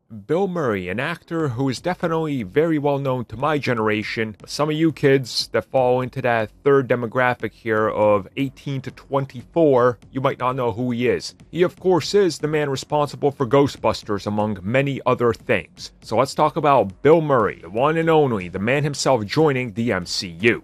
Bill Murray, an actor who is definitely very well known to my generation. Some of you kids that fall into that third demographic here of 18 to 24, you might not know who he is. He, of course, is the man responsible for Ghostbusters, among many other things. So let's talk about Bill Murray, the one and only, the man himself joining the MCU.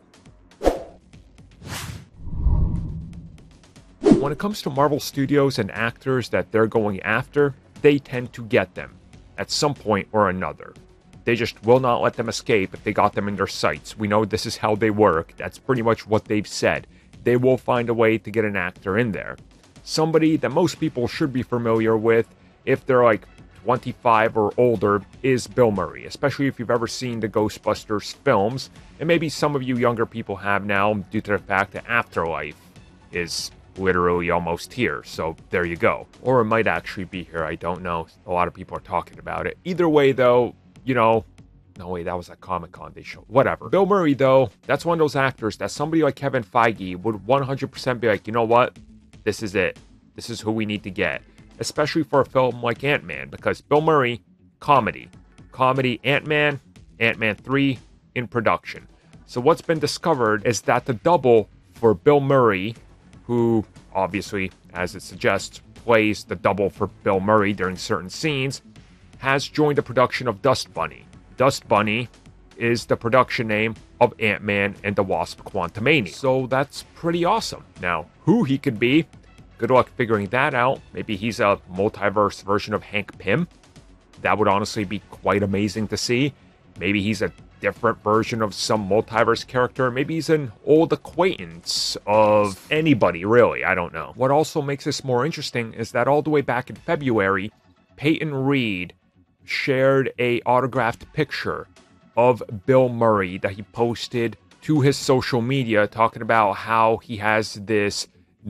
When it comes to Marvel Studios and actors that they're going after, they tend to get them at some point or another. They just will not let them escape if they got them in their sights. We know this is how they work. That's pretty much what they've said. They will find a way to get an actor in there. Somebody that most people should be familiar with, if they're like 25 or older, is Bill Murray, especially if you've ever seen the Ghostbusters films, and maybe some of you younger people have now due to the fact that Afterlife is literally almost here, so there you go. Or it might actually be here, I don't know. A lot of people are talking about it. Either way, though, no wait, that was at Comic-Con they showed. Whatever. Bill Murray, though, that's one of those actors that somebody like Kevin Feige would 100% be like, you know what? This is it. This is who we need to get. Especially for a film like Ant-Man, because Bill Murray, comedy. Comedy, Ant-Man 3 in production. So what's been discovered is that the double for Bill Murray, who obviously, as it suggests, plays the double for Bill Murray during certain scenes, has joined the production of Dust Bunny. Dust Bunny is the production name of Ant-Man and the Wasp: Quantumania. So that's pretty awesome. Now, who he could be, good luck figuring that out. Maybe he's a multiverse version of Hank Pym. That would honestly be quite amazing to see. Maybe he's a different version of some multiverse character. Maybe he's an old acquaintance of anybody, really. I don't know. What also makes this more interesting is that all the way back in February, Peyton Reed shared a autographed picture of Bill Murray that he posted to his social media, talking about how he has this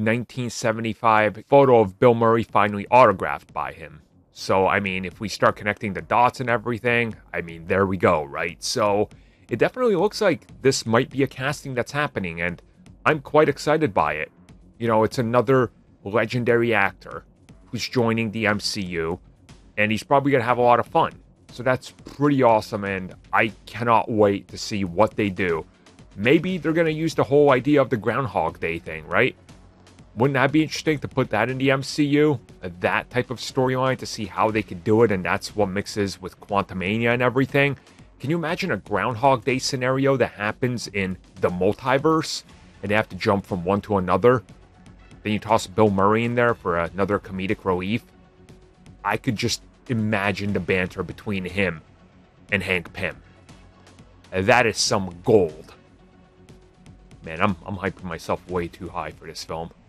1975 photo of Bill Murray finally autographed by him. So, I mean, if we start connecting the dots and everything, I mean, there we go, right? So, it definitely looks like this might be a casting that's happening, and I'm quite excited by it. It's another legendary actor who's joining the MCU, and he's probably going to have a lot of fun. So that's pretty awesome, and I cannot wait to see what they do. Maybe they're going to use the whole idea of the Groundhog Day thing, right? Wouldn't that be interesting to put that in the MCU? That type of storyline to see how they could do it, and that's what mixes with Quantumania and everything. Can you imagine a Groundhog Day scenario that happens in the multiverse, and they have to jump from one to another? Then you toss Bill Murray in there for another comedic relief. I could just imagine the banter between him and Hank Pym. That is some gold. Man, I'm hyping myself way too high for this film.